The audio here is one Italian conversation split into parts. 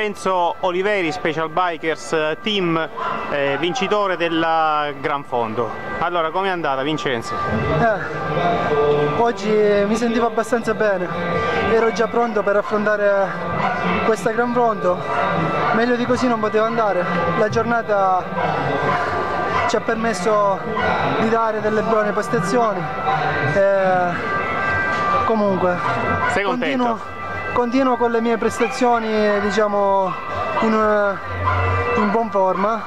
Vincenzo Oliveri, Special Bikers Team, vincitore del Gran Fondo. Allora, com'è andata, Vincenzo? Oggi mi sentivo abbastanza bene, ero già pronto per affrontare questo Gran Fondo, meglio di così non poteva andare. La giornata ci ha permesso di dare delle buone prestazioni. Comunque, sei contento? Continuo con le mie prestazioni, diciamo, in buona forma.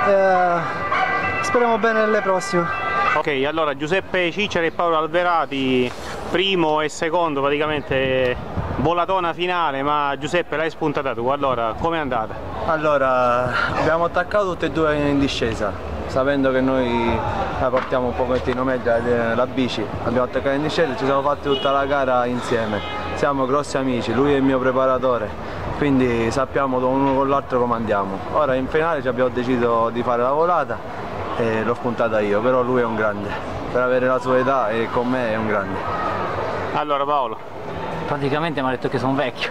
Speriamo bene nelle prossime. Ok, allora Giuseppe Cicciari e Paolo Alverati, primo e secondo, praticamente volatona finale, ma Giuseppe l'hai spuntata tu, allora com'è andata? Allora, abbiamo attaccato tutte e due in discesa, sapendo che noi la portiamo un pochettino meglio la bici, abbiamo attaccato in discesa, ci siamo fatti tutta la gara insieme. Siamo grossi amici, lui è il mio preparatore, quindi sappiamo uno con l'altro come andiamo. Ora in finale ci abbiamo deciso di fare la volata e l'ho spuntata io, però lui è un grande, per avere la sua età e con me è un grande. Allora Paolo? Praticamente mi ha detto che sono vecchio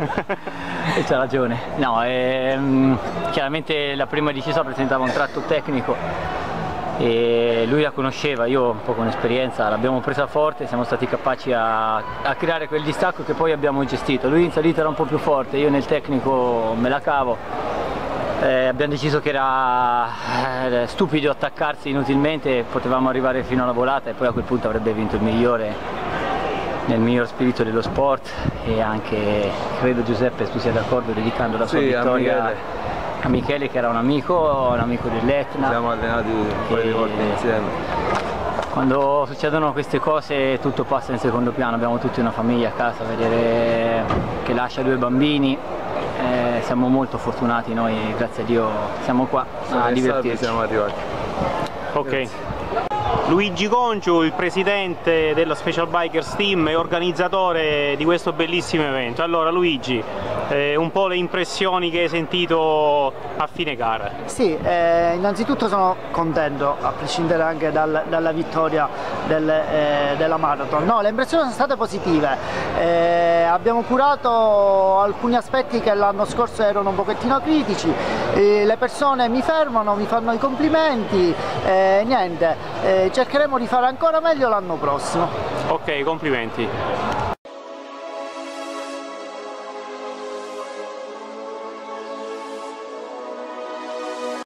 e c'ha ragione. No, chiaramente la prima discesa presentava un tratto tecnico e lui la conosceva, io un po' con esperienza l'abbiamo presa forte, siamo stati capaci a creare quel distacco che poi abbiamo gestito. Lui in salita era un po' più forte, io nel tecnico me la cavo. Abbiamo deciso che era stupido attaccarsi inutilmente, potevamo arrivare fino alla volata e poi a quel punto avrebbe vinto il migliore nel miglior spirito dello sport, e anche credo Giuseppe tu sia d'accordo, dedicando la sua vittoria a Michele, che era un amico dell'Etna. Siamo allenati un po' di volte insieme. Quando succedono queste cose tutto passa in secondo piano, abbiamo tutti una famiglia a casa, vedere che lascia 2 bambini, siamo molto fortunati noi, grazie a Dio siamo qua a divertirci. Siamo arrivati. Ok. Grazie. Luigi Conciu, il presidente della Special Bikers Team e organizzatore di questo bellissimo evento. Allora Luigi, un po' le impressioni che hai sentito a fine gara. Sì, innanzitutto sono contento, a prescindere anche dalla vittoria della Marathon. No, le impressioni sono state positive, abbiamo curato alcuni aspetti che l'anno scorso erano un pochettino critici, le persone mi fermano, mi fanno i complimenti, niente, cercheremo di fare ancora meglio l'anno prossimo. Ok, complimenti.